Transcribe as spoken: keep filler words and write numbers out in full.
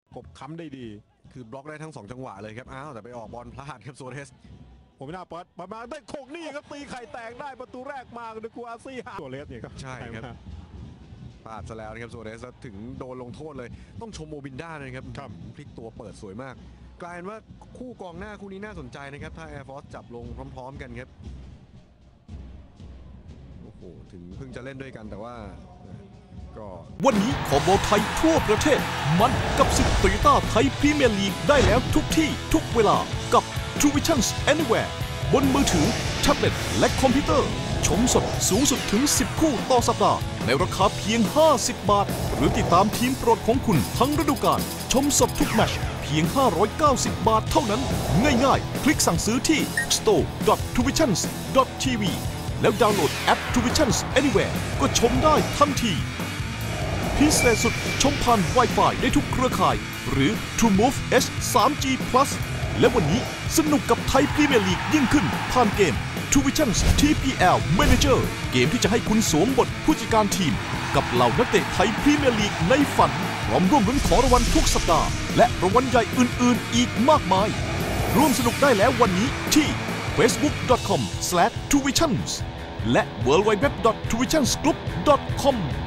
กบค้ำได้ดีคือบล็อกได้ทั้งสองจังหวะเลยครับอ้าวแต่ไปออกบอลพลาดครับโซเรสผมไม่น่าเปิดประมาณได้โคงนี่ครับตีไข่แตกได้ประตูแรกมาดูกูอาซี่ฮาโซเรสเนี่ยครับใช่ครับพลาดซะแล้วนะครับโซเรสถึงโดนลงโทษเลยต้องชมโมบินด้านะครับพลิกตัวเปิดสวยมากกลายเป็นว่าคู่กองหน้าคู่นี้น่าสนใจนะครับถ้า Air Force จับลงพร้อมๆกันครับโอ้โหถึงเพิ่งจะเล่นด้วยกันแต่ว่าก็วันนี้ขอบอลไทยทั่วประเทศมันกับศึกโตโยต้าไทยพรีเมียร์ลีกได้แล้วทุกที่ทุกเวลากับ True Vision Anywhere บนมือถือแท็บเล็ตและคอมพิวเตอร์ชมสดสูงสุดถึงสิบคู่ต่อสัปดาห์ในราคาเพียงห้าสิบบาทหรือติดตามทีมโปรดของคุณทั้งฤดูกาลชมสดทุกแมตช์เพียงห้าร้อยเก้าสิบบาทเท่านั้นง่ายๆคลิกสั่งซื้อที่ สโตร์ ดอท ทรูวิชั่นส์ ดอท ที วี แล้วดาวน์โหลดแอป True Vision Anywhere ก็ชมได้ทันทีพิเศษสุดชมผ่าน Wi-Fi ได้ทุกเครือข่ายหรือ True Move เอช ทรีจี Plus และวันนี้สนุกกับไทยพรีเมียร์ลีกยิ่งขึ้นผ่านเกม True Vision ที พี แอล Manager เกมที่จะให้คุณสวมบทผู้จัดการทีมกับเหล่านักเตะไทยพรีเมียร์ลีกในฝันพร้อมร่วมลุ้นของรางวัลทุกสัปดาห์และรางวัลใหญ่อื่นๆอีกมากมายร่วมสนุกได้แล้ววันนี้ที่ เฟซบุ๊ก ดอท คอม สแลช ทรูวิชั่นส์ และ ดับเบิลยู ดับเบิลยู ดับเบิลยู ดอท ทรูวิชั่นส์ กรุ๊ป ดอท คอม